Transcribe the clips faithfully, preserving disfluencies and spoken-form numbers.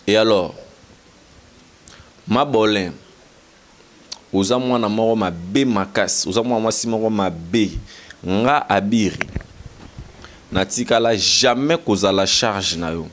Et alors, ma bolin, aux amours na moro ma bé makas, aux amours moi si moro ma bé, nga abiri, natikala jamais causa la charge na yo.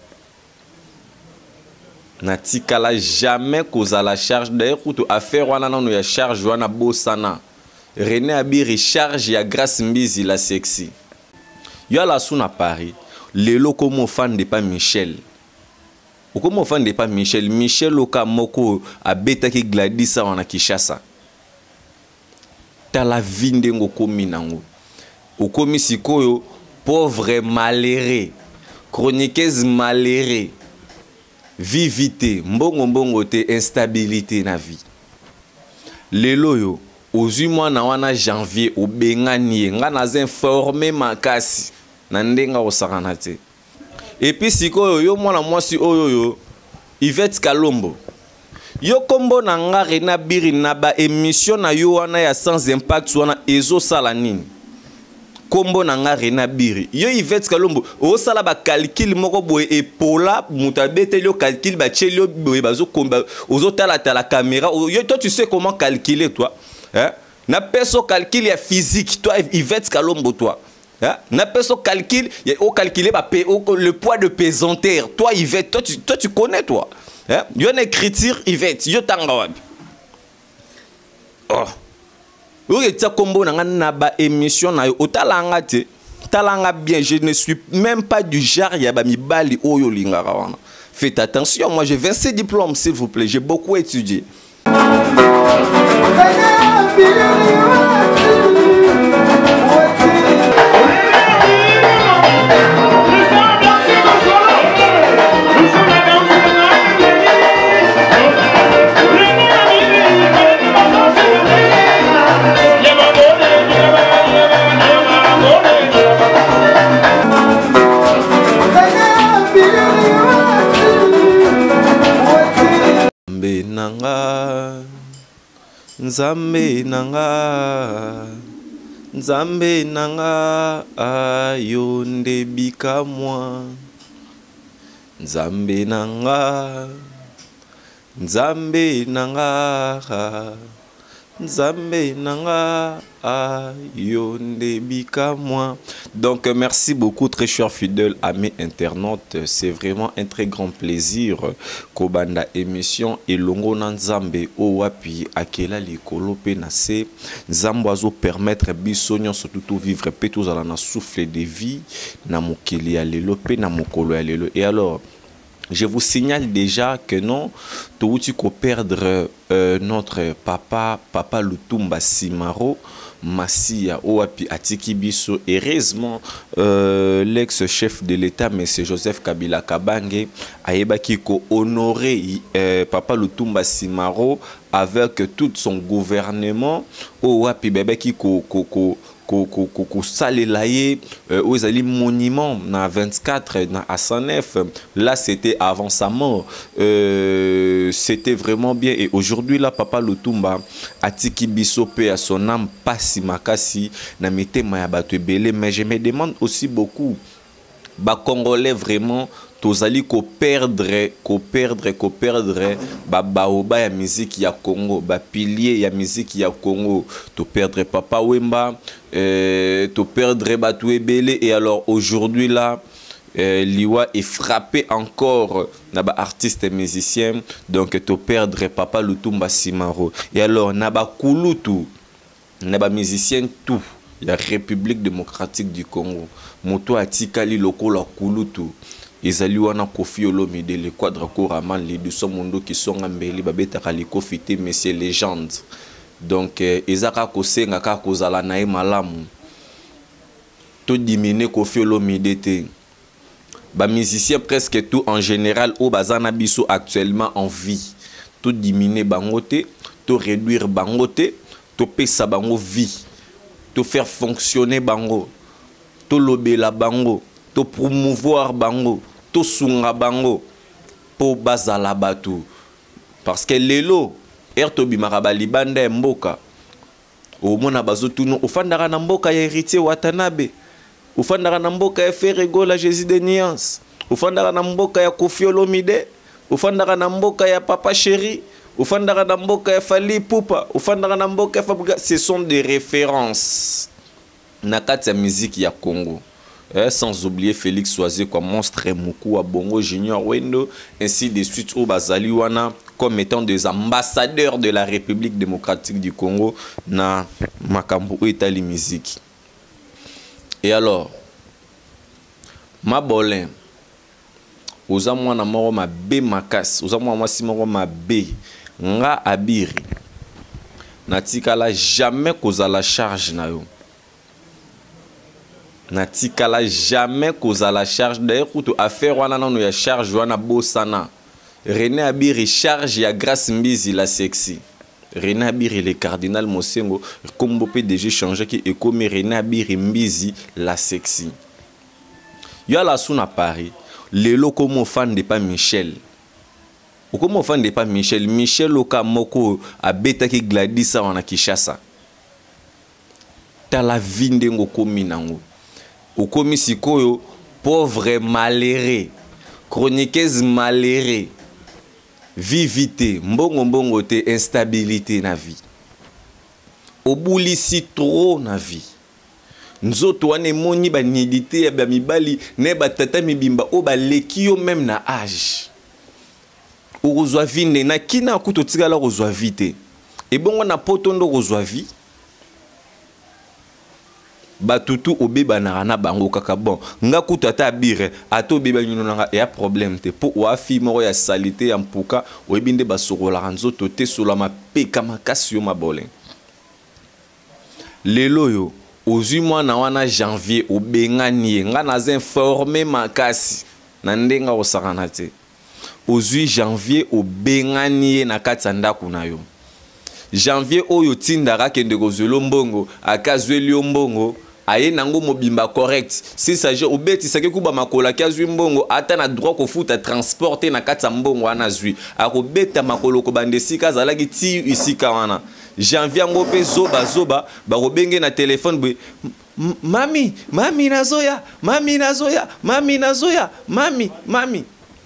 Natikala jamais causa la charge. D'ailleurs, pour affaire wana na no ya charge wana bosana. René abiri charge ya grâce mbizi la sexy. Yo la sou na Paris, lelo comme fan de pas Michel. Ou comme fan de pas Michel, Michel oka moko abeta ki Gladys wana Kishasa. Ta la vinde ngo komi nango. Ou komi sikoyo pauvre malheureux, chroniqueuse malheureux, vivité, mbongo mbongo te instabilité na vie. Lelo yo, ozui mwana wana janvier o bengani nga naza informé makasi na ndenga osakana te. Et puis sikoyo yo mwana mwasi oyo yo Yvette Kalombo. Yo kombo na nga Rena Biri na ba émission na yo wana ya sans impact wana ezo sala nini. Kombo na nga Rena Biri. Yo Yvette Kalombo o sala ba calcul moko boye epola mutabete yo calcul ba chelio boye bazo komba ozo tala tala caméra. Yo toi tu sais comment calculer toi. Hein? Na perso calcul ya physique toi Yvette Kalombo toi. Hein? Na perso calcul ya o calculer ba le poids de pesanteur. Toi Yvette toi tu toi tu connais toi. Hein? Yo na écriture Yvette yo tanga wapi. Oh. Yo etia kombo na nga na ba émission na yo otalanga te. Talanga bien, je ne suis même pas du genre ya ba mibali oyo lingara wana. Faites attention, moi j'ai vingt-sept diplômes s'il vous plaît, j'ai beaucoup étudié. Nzambe nanga Nzambe nanga ayo ndebika mwa Nzambe nanga Nzambe nanga Nzambe nanga ayo ndebika mwa. Donc merci beaucoup très chers fidèles amis internautes, c'est vraiment un très grand plaisir kobanda émission elongo na Nzambe o wapi akela likolo pe na se Nzambo azo permettre biso nyonso tout vivre pe tous ala na souffle de vie na mokili ya lelo pe na mokolo ya lelo. Et alors je vous signale déjà que non, tout tu ko perdre euh, notre papa, papa Lutumba Simaro, Massia Oapi Atiki Biso. Heureusement, euh, l'ex-chef de l'État, M. Joseph Kabila Kabange, a ko honoré euh, papa Lutumba Simaro avec tout son gouvernement. Oapi bébé qui ko ko ko ko salelaye aux ali monument na vingt-quatre na à cent neuf. Là c'était avant sa mort, euh, c'était vraiment bien. Et aujourd'hui là papa Lutumba atiki biso pe à son âme pasi makasi na mitema ya bato ebele. Mais je me demande aussi beaucoup ba congolais vraiment tozali ko perdre ko perdre ko perdre ba baoba ya musique ya Congo, ba pilier ya musique ya Congo, to perdre Papa Wemba, euh, to perdre bato ebele. Et alors aujourd'hui là euh, Liwa est frappé encore na ba artiste et musicien, donc to perdre Papa Lutumba Simaro. Et alors na ba kulutu na ba musicien tout la République démocratique du Congo moto atikali lokola kulutu ezali wana Kofi Olomide le quadre couraman les deux sont mondo qui sont ambeli babeta kali kofite monsieur légende. Donc ezaka kosenga ka kozala na malamu to diminuer Kofi Olomide te ba musicien presque tout en général au bazana biso actuellement en vie to diminuer bangote to réduire bangote to pesa bango vie to faire fonctionner bango to lobela bango to promouvoir bango to sunga bango po bazala batu parce que lelo erto bimaka libanda mboka o mona bazotuno ofandaka na mboka ya héritier Watanabe, ofandaka na mboka ya Ferregola Jésus de Niance, ofandaka na mboka ya Kofi Olomide, ufandaka na mboka ya Papa Chéri, ufandaka na mboka ya Fally Ipupa, ufandaka na mboka ya Fabuga. Ce sont des références na kati ya musique ya Congo. Eh, sans oublier Félix Soazé comme Monstre Moukou, Bongo Junior Wendo, ainsi de suite au Bazali Wana, comme étant des ambassadeurs de la République démocratique du Congo na Makambo Etali musique. Et alors, ma bolin, oza mwana moko mabe makasi, oza mwana mwasi moko mabe, nga abiri, natikala jamais koza la charge na yo. Natikala jamais koza la charge. D'ailleurs, kutu affaire wana nano ya charge wana bosana. René Abiri charge ya Grâce Mbizi la sexy. René Abiri le cardinal Mosengo, comme P D G changé qui est comme René Abiri Mbizi la sexy. Yo la sous na Paris, lelo comme fan de pas Michel. Ou comme fan de pas Michel, Michel Oka moko a beta ki Gladys wana Kishasa. Ta la vinde ngo komi nango. Ou komi sikoyo pauvre malheureux, chroniqueuse malheureux, vivité, mbongo mbongo te instabilité na vie. Obulisi trop na vie. Nzoto wane moni ba nidité ya ba mibali ne ba tata mibimba o ba leki yo même na âge. Uruzwa vinde na kina kuto tigala rozwa vite. E bongo na potondo rozwa vie. Batutu obeba na rana bango kaka bon nga kutata bire ato beba nyuno nga ya problème te po wa fi moko ya salité ya mpuka oyebinde basokola nzoto te sola mapeka makasi yo mabole lelo yo ozwi mwana wana janvier obengani nga naza informé makasi na ndenga osakana te ozwi janvier obengani na kati ya ndako na yo janvier oyo tindaka kende kozwelo mbongo akazweli yo mbongo aye nango mobimba correct si ça je obeti sake kuba makola kazwi mbongo ata na droit ko futa transporter na kati ya mbongo ana zwi akobeta makolo ko bandesika zalaki ti isika wana janvier ngo pe zoba zoba ba robenge na téléphone be mami mami nazoya mami nazoya mami nazoya mami mami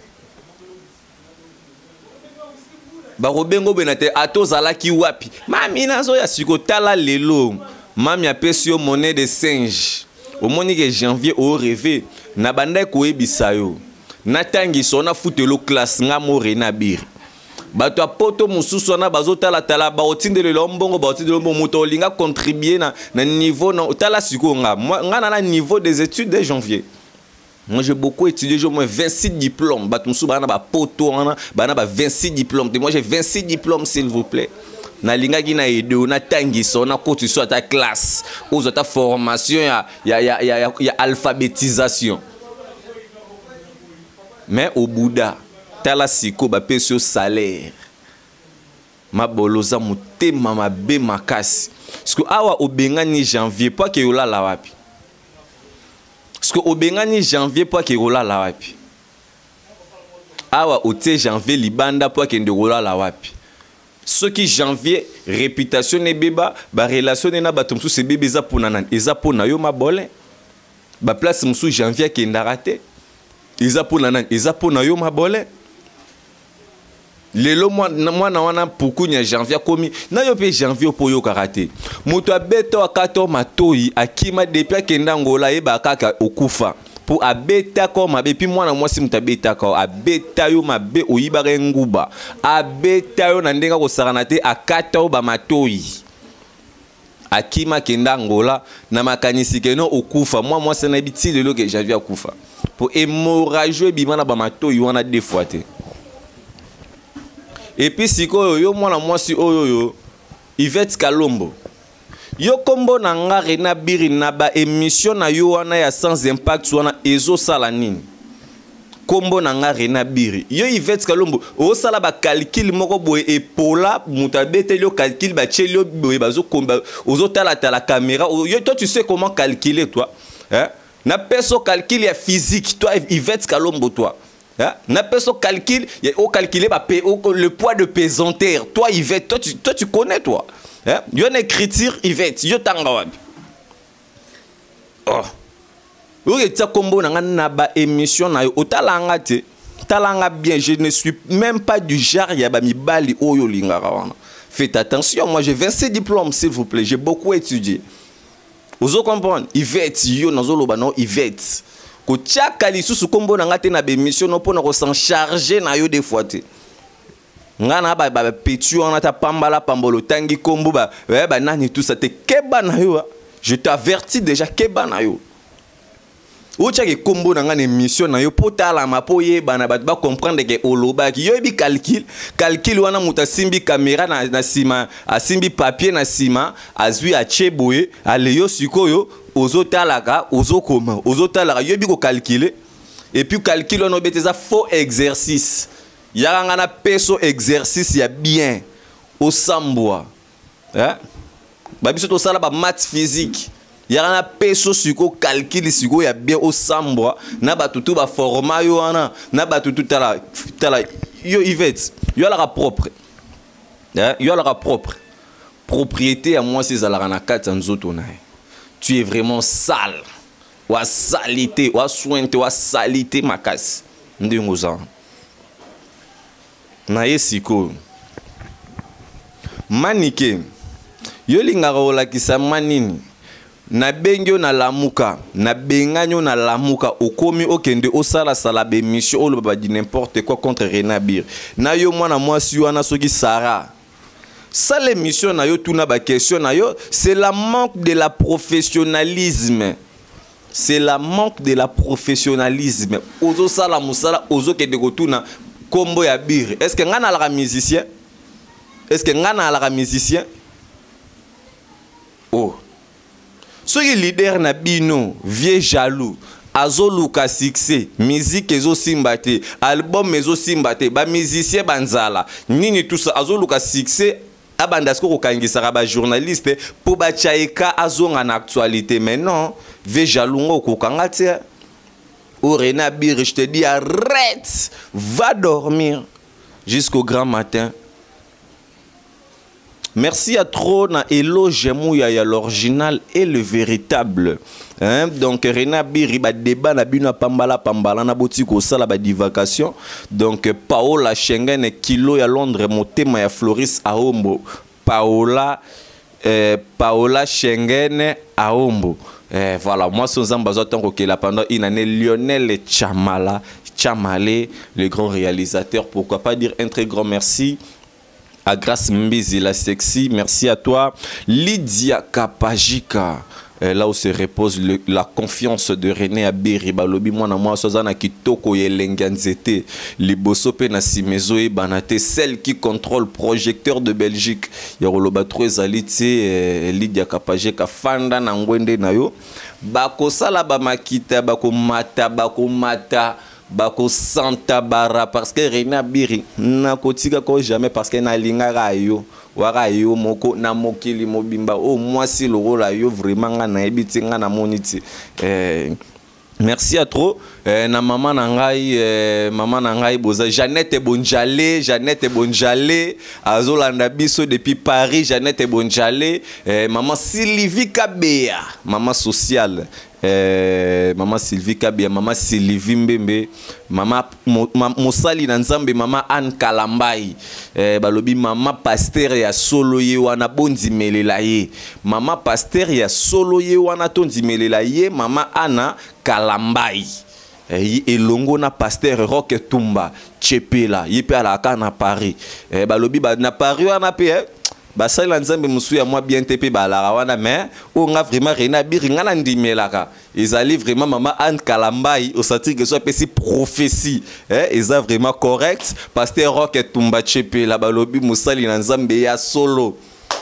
ba robengo benate atozalaki wapi mami nazoya siko tala lelo mami apesi yo monnaie de singe omoni que janvier o rêvé na banda ko ebisa yo natangi sona futelo classe nga mo René Abiri bato apoto mususu na bazotala tala ba otindele lombongo ba otindele lombongo moto olinga contribuer na na niveau na tala siko nga nga na niveau des études de janvier. Moi j'ai beaucoup étudié, j'ai au moins vingt-six diplômes. Batumsu bana ba poto bana ba vingt-six diplômes. Moi j'ai vingt-six diplômes s'il vous plaît. Na linga ki na ede na tangi so na kotu so ta classe, aux ta formation ya ya ya ya, ya alphabétisation. Mais au Bouddha, tala siko ba pesio salaire. Ma boloza mutema mabe makasi. Parce que awa obengani janvier pas ke yola la wapi. Parce que obengani janvier pas ke yola la wapi. Awa ote janvier libanda pas ke nderola la wapi. Ce qui janvier réputation ne beba ba relation na bato msu se bebe za pona nan eza pona yo mabole ba place msu janvier ke ndarate eza pona nan eza pona yo mabole lelo mwana wana pukunya janvier komi na yo pe janvier po yo karate moto abeto akato matoi akima depuis akenda ngola yeba kaka okufa pour abeta ko mabe pi mwana mwasi mutabeta ko abeta yo mabe oyibare nguba abeta yo na ndenga ko sakana te akata o ba matoi akima kenda ngola na makanisi keno okufa mwa mwasi na biti lelo ke janvier akufa pour hémorragie bimana ba matoi wana deux fois te. Et puis siko yo mwana mwasi oyo yo Yvette Kalombo yo kombo na nga René Abiri na ba émission na yo wana ya sans impact wana ezo sala nini kombo na nga René Abiri yo Yvette Kalombo o sala ba calcul moko boye epola mutabete yo calcul ba chelio boye bazo komba ozo tala tala caméra yo toi tu sais comment calculer toi hein na peso calcul ya physique toi Yvette Kalombo toi hein na peso calcul ya o calculer ba le poids de pesanteur toi Yvette toi tu toi tu connais toi. Hein? Yo ne écriture Yvette, yo tanga wapi. Oh. Yo etia kombo na nga na ba émission na yo otalanga te. talanga bien, je ne suis même pas du genre yabami bali oyo lingara wana. Faites attention, moi j'ai vingt-sept diplômes s'il vous plaît, j'ai beaucoup étudié. Vous comprenez? Yvette yo nazolo bano Yvette. Ko tchaka lisusu kombo na ngate na be mission no pona ko s'en charger na yo des fois te. Ngana ba ba petu on ta pambala pambolo tangi kombo ba ba nani tout ça te keba na yo. Je t'avertis déjà keba na yo. Ocha ke kombo na ngane mission na yo potala ma po yeba na ba comprendre que oloba ki yo bi calcul calcul wana muta simbi caméra na, na sima asimbi papier na sima azui a cheboye ale yo sikoyo ozo talaka ozo koma ozo talaka yo bi ko calculer et puis calcul on obeteza faux exercice ya ngana peso exercice ya bien au samboa hein ba biso to sala ba maths physique. Il y a un peso suko calcul suko ya bien au samboa na batutu ba format yo ana na batutu tala tala yo Yvette yo la propre hein yo la propre propriété à moi c'est ala na kata nzoto na tu es vraiment sale wa salité wa sointe wa salité makasi ndingo za na yesiko manike yo lingaka olakisa manini na bengyo na lamuka na benganyo na lamuka okomi okende osala sala be mission olo ba di n'importe quoi contre Renabir na yo mwana mwasi wana soki Sarah ça les missions na yo tuna ba question na yo c'est la manque de la professionnalisme c'est la manque de la professionnalisme ozo sala musala ozo kende kotuna kombo ya bir est-ce que ngana la musicien est-ce que ngana la musicien oh soki leader na bino vieux jaloux azoluka succès musique ezo simbate album ezo simbate ba musicien banzala nini tout ça azoluka succès abandasko ko kangisa ba journaliste pour ba chaika azonga na actualité mais non vieux jaloux ngoko kangate au Renabir je te dis arrête va dormir jusqu'au grand matin. Merci à trop na éloge mouya ya l'original et le véritable. Hein? Donc Renabir ba débat na bino pambala pambala na botiko sala ba divagation. Donc Paola Schengen kilo ya Londres motema ya Floris Aombo. Paola euh, Paola Schengen Aombo. Eh, voilà, moi son zambazo tant que la pendant une année Lionel Chamala Chamale, le grand réalisateur, pourquoi pas dire un très grand merci à Grace Mbizi la sexy, merci à toi Lydia Kapajika. Euh, là où se repose le, la confiance de René Abiri balobi mwana mwa sozana kitoko yelenganzete liboso pe na simezo e banate celle qui contrôle projecteur de Belgique yoroloba trois aliti euh, Lydia Kapajika fanda na ngwende na yo bako sala ba makita bako mata bako mata bako santa bara parce que René Abiri na kotika ko jamais parce que na lingara yo wara yo moko na mokili mobimba au moins si le rôle yo vraiment nga na ebiti nga na moniti eh merci à trop eh, na maman na ngai eh, maman na ngai boza Jeannette Bonjale Jeannette Bonjale azolanda biso depuis Paris Jeannette Bonjale eh, maman Sylvie Kabea maman sociale Eh, maman Sylvie Kabia, maman Sylvie Mbembe, maman Mosali Nanzambe, maman Anne Kalambai, eh, balobi maman Pasteur ya solo ye wana bondi melelaye, maman Pasteur ya solo ye wana tondi melelaye, maman Anna Kalambai. Eh, elongo na Pasteur Roque Tumba, Chepela, yepe alaka na Paris. Eh, balobi ba na Paris wana pe eh. Basai lanzambe musu ya moi bien tepe balara wana mais on a vraiment René Abiri ngana ndimelaka ils allaient vraiment maman Anne Kalambai au senti que soit petit prophétie hein ils a vraiment correct Pasteur Roque Tumba Chepe la balobi musali lanzambe ya solo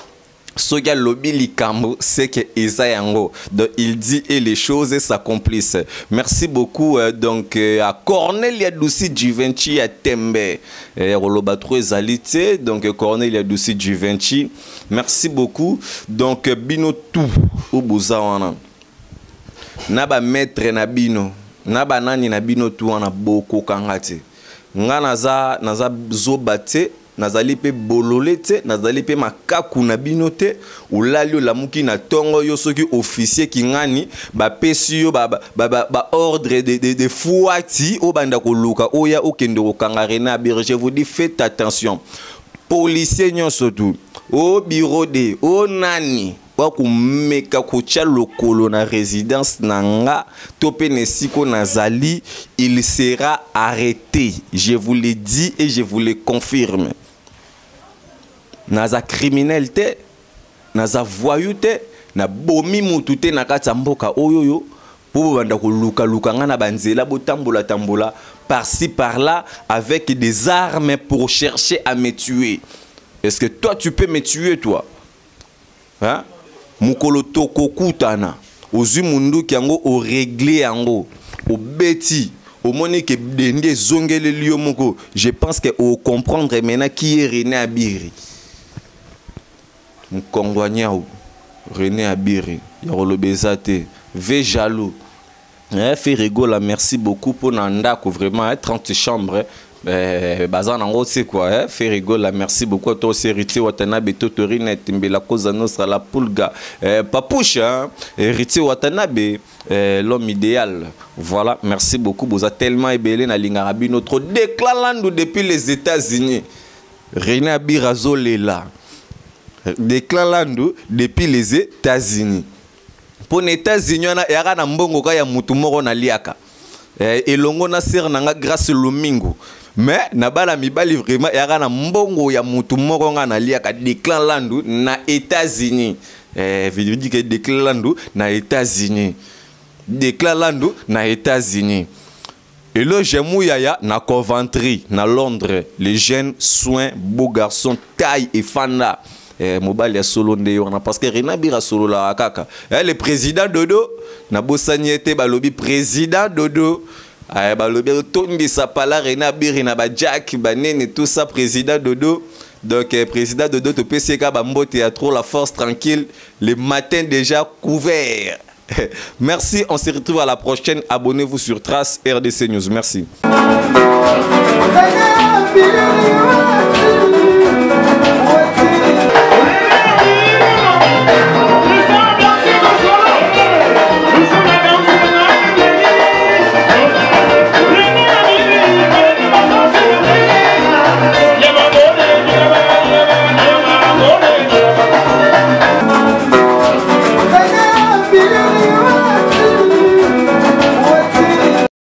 Soga lobby likambo c'est que Isayango donc il dit et les choses s'accomplissent. Merci beaucoup euh, donc euh, à Cornelia Douci Givenchy à Tembe et Roloba trois alité donc euh, Cornelia Douci Givenchy merci beaucoup donc euh, bino tout au buza wana naba maître na bino naba nani na bino tout wana boko kangate nga naza naza zobate nazali pe bolole te nazali pe makaku na bino te olali olamuki na tongo yo soki officier kingani ba pesi yo ba ba ba, ba ordre de de, de fouati o banda koluka oya okende kokanga René Abir. Je vous dis faites attention. Policier nyonso tu au bureau de o nani wakumeka kocha lokolo na résidence nanga topene siko nazali, il sera arrêté. Je vous le dis et je vous le confirme. Naza criminalité, naza voyouté, na bomi mutute na kati mboka oyoyo pour banda ko luka luka ngana banzela botambola tambola par-ci par-là avec des armes pour chercher à me tuer. Est-ce que toi tu peux me tuer toi? Hein? Mukolo toko kutana ozu mundu kiango o régler yango o beti au moni que dende zongele liyo moko. Je pense que au comprendre maintenant qui est René Abir. Mkongwanyao René Abir yaro bezate ve jaloux. Eh fait rigola, merci beaucoup pour nanda ko vraiment trente chambres. Eh, bazan en c'est quoi, hein? Fait rigoler, merci beaucoup à toi, c'est Héritier Watanabe, Totorine, Timbela Cosa Nostra, la Pulga, eh, Papoucha, hein? Héritier Watanabe, eh, l'homme idéal. Voilà, merci beaucoup. Vous avez tellement ébélé dans l'Ingarabi, notre déclarant depuis les États-Unis. René Abir Azolela. Déclarant depuis les États-Unis. Pour les États-Unis, il y a un mbongo kaya mutumoro na liaka. Et longo na ser nanga grâce lomingo. Mais nabala mibali vraiment yaka na mbongo ya mutu moko nga na liaka déclan landu na États-Unis. Eh vidéo dit que déclan landu na États-Unis. Déclan landu na États-Unis. Et là j'aime yaya na Coventry na Londres, les jeunes soins beaux garçons taille et fanda. Eh mobile ya solo ndeyo na parce que René Abir solo la kaka. Eh le président Dodo na bosaniete balobi président Dodo. Ah, bah, le tondi sa pala René Abir na ba Jack banene tout ça président Dodo. Donc eh, président Dodo to P C K Bambo théâtre la force tranquille le matin déjà couvert. Merci, on se retrouve à la prochaine. Abonnez-vous sur Trace R D C News. Merci.